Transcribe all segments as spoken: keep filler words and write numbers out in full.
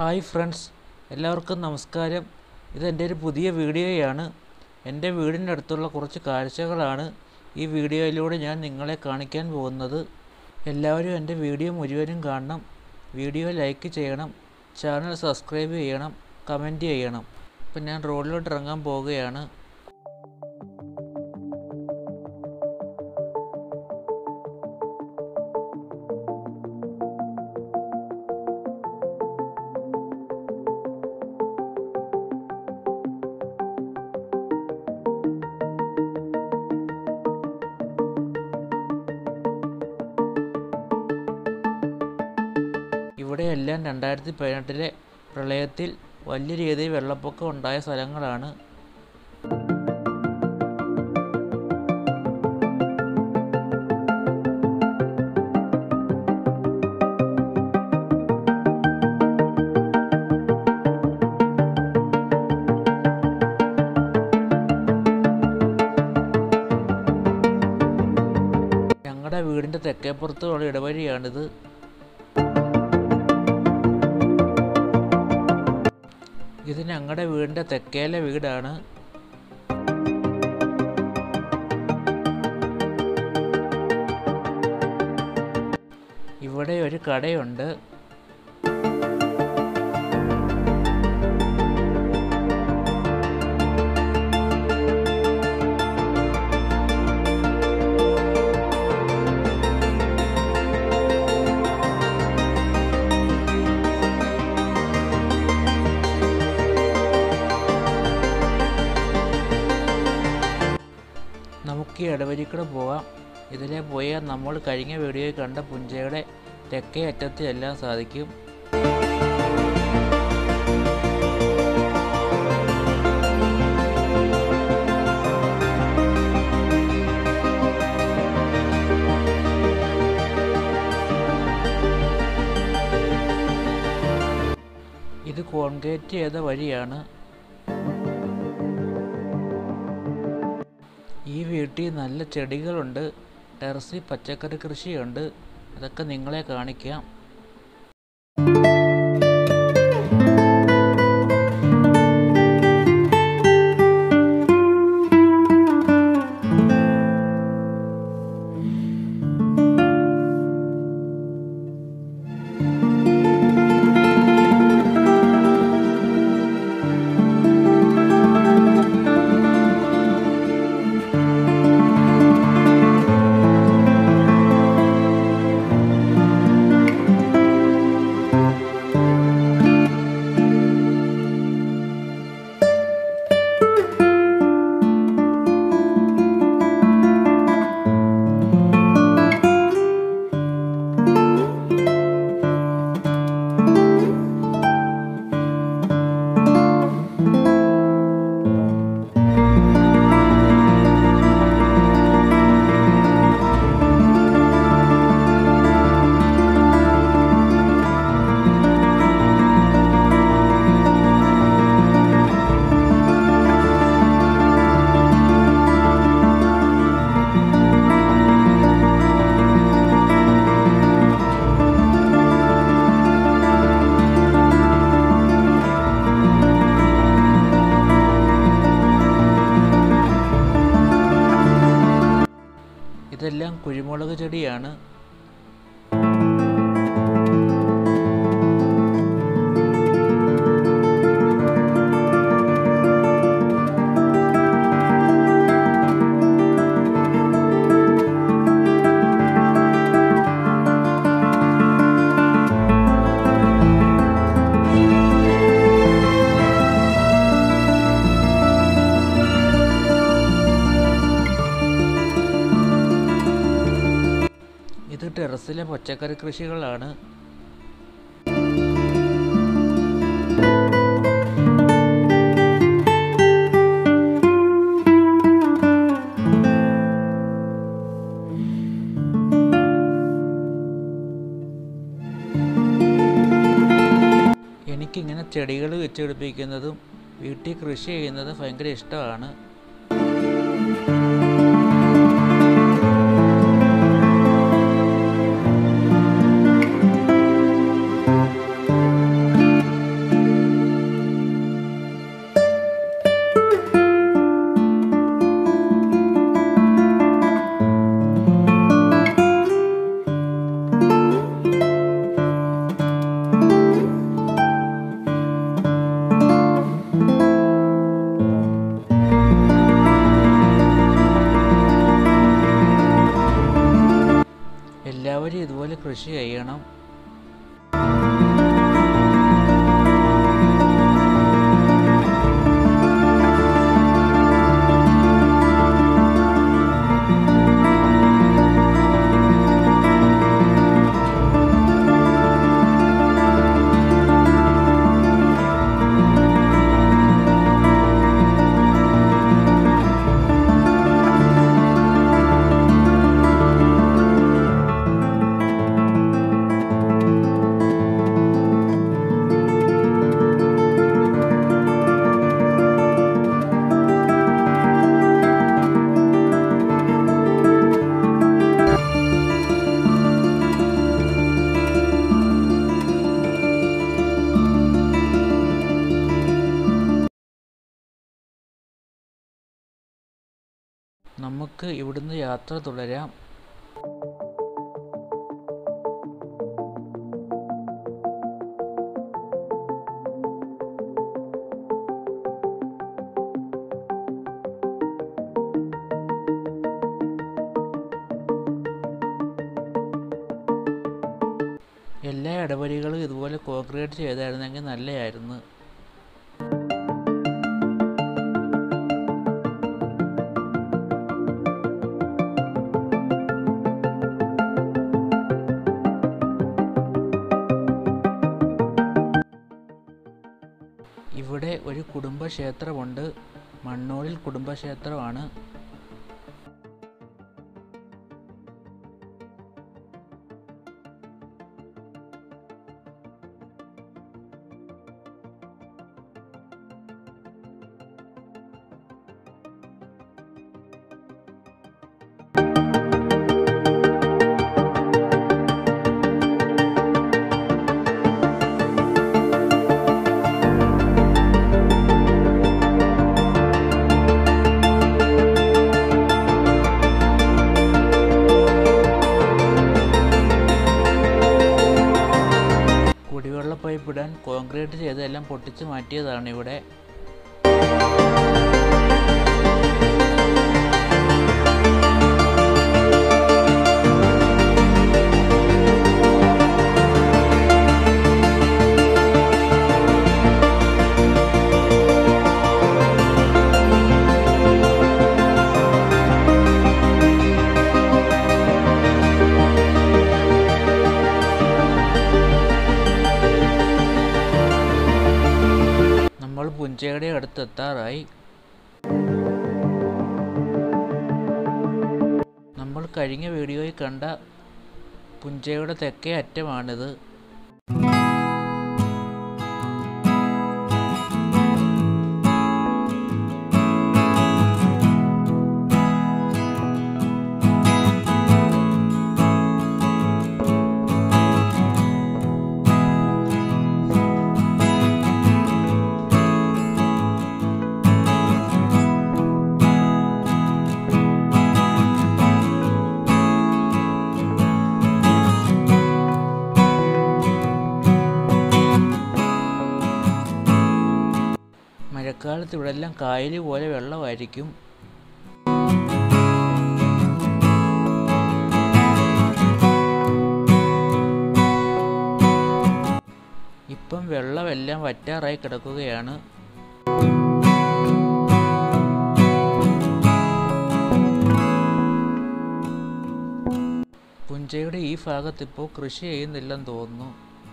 Hi friends, എല്ലാവർക്കും നമസ്കാരം. ഇതെൻ്റെ ഒരു പുതിയ വീഡിയോയാണ്. എൻ്റെ വീടിൻ്റെ അടുത്തുള്ള കുറച്ച് കാഴ്ചകളാണ് ഈ വീഡിയോയിലൂടെ ഞാൻ നിങ്ങളെ കാണിക്കാൻ പോകുന്നത്. എല്ലാവരും എൻ്റെ വീഡിയോ മുഴുവനും കാണണം. വീഡിയോ ലൈക്ക് ചെയ്യണം, ചാനൽ സബ്സ്ക്രൈബ് ചെയ്യണം, കമൻറ്റ് ചെയ്യണം. ഇപ്പം ഞാൻ റോഡിലോട്ട് ഇറങ്ങാൻ പോവുകയാണ്. ഇവിടെയെല്ലാം രണ്ടായിരത്തി പതിനെട്ടിലെ പ്രളയത്തിൽ വലിയ രീതിയിൽ വെള്ളപ്പൊക്കം ഉണ്ടായ സ്ഥലങ്ങളാണ്. ഞങ്ങളുടെ വീടിൻ്റെ തെക്കേപ്പുറത്തുള്ള ഇടവഴിയാണിത്. ഇത് ഞങ്ങളുടെ വീടിൻ്റെ തെക്കേലെ വീടാണ്. ഇവിടെ ഒരു കടയുണ്ട്. നമുക്ക് ഈ ഇടവഴിക്കൂടെ പോകാം. ഇതിലെ പോയാൽ നമ്മൾ കഴിഞ്ഞ വീഡിയോയിൽ കണ്ട പുഞ്ചയുടെ തെക്കേ അറ്റത്ത് എല്ലാം സാധിക്കും. ഇത് കോൺക്രീറ്റ് ചെയ്ത വഴിയാണ്. ഈ വീട്ടിൽ നല്ല ചെടികളുണ്ട്. ടെറസിൽ പച്ചക്കറി കൃഷിയുണ്ട്. അതൊക്കെ നിങ്ങളെ കാണിക്കാം. ഇതെല്ലാം കുരുമുളക് ചെടിയാണ്. ഇത് ടെറസിലെ പച്ചക്കറി കൃഷികളാണ്. എനിക്കിങ്ങനെ ചെടികൾ വെച്ചുപിടിപ്പിക്കുന്നതും വീട്ടിൽ കൃഷി ചെയ്യുന്നതും ഭയങ്കര ഇഷ്ടമാണ്. നമുക്ക് ഇവിടുന്ന് യാത്ര തുടരാം. എല്ലാ ഇടവഴികളും ഇതുപോലെ കോൺക്രീറ്റ് ചെയ്തായിരുന്നെങ്കിൽ നല്ലതായിരുന്നു. ഇവിടെ ഒരു കുടുംബക്ഷേത്രമുണ്ട്. മണ്ണൂരിൽ കുടുംബക്ഷേത്രമാണ്. കുടിവെള്ള പൈപ്പ് ഇടാൻ കോൺക്രീറ്റ് ചെയ്തെല്ലാം പൊട്ടിച്ച് മാറ്റിയതാണ് ഇവിടെ. നമ്മൾ പുഞ്ചയുടെ അടുത്തെത്താറായി. നമ്മൾ കഴിഞ്ഞ വീഡിയോയിൽ കണ്ട പുഞ്ചയുടെ തെക്കേ അറ്റമാണിത്. മഴക്കാലത്ത് ഇവിടെല്ലാം കായല് പോലെ വെള്ളമായിരിക്കും. ഇപ്പം വെള്ളമെല്ലാം വറ്റാറായി കിടക്കുകയാണ്. പുഞ്ചയുടെ ഈ ഭാഗത്ത് ഇപ്പോൾ കൃഷി ചെയ്യുന്നില്ലെന്ന് തോന്നുന്നു.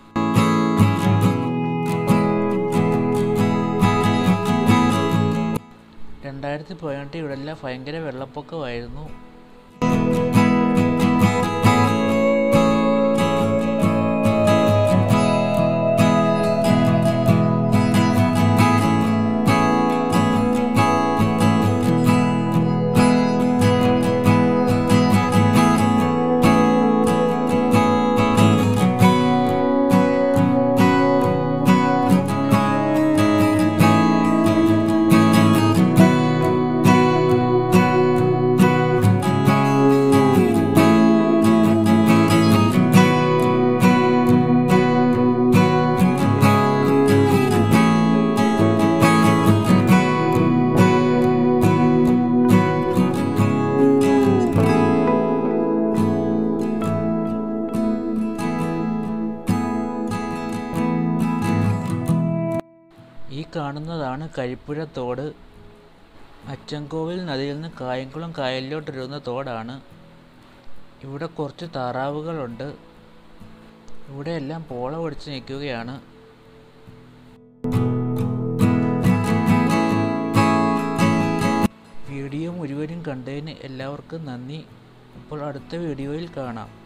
രണ്ടായിരത്തി പതിനെട്ട് ഇവിടെല്ലാം ഭയങ്കര വെള്ളപ്പൊക്കമായിരുന്നു. ഈ കാണുന്നതാണ് കരിപ്പുഴ തോട്. അച്ചൻകോവിൽ നദിയിൽ നിന്ന് കായംകുളം കായലിലോട്ടൊരുന്ന തോടാണ്. ഇവിടെ കുറച്ച് താറാവുകളുണ്ട്. ഇവിടെ എല്ലാം പോള പിടിച്ച് നിൽക്കുകയാണ്. വീഡിയോ മുഴുവനും കണ്ടതിന് എല്ലാവർക്കും നന്ദി. അപ്പോൾ അടുത്ത വീഡിയോയിൽ കാണാം.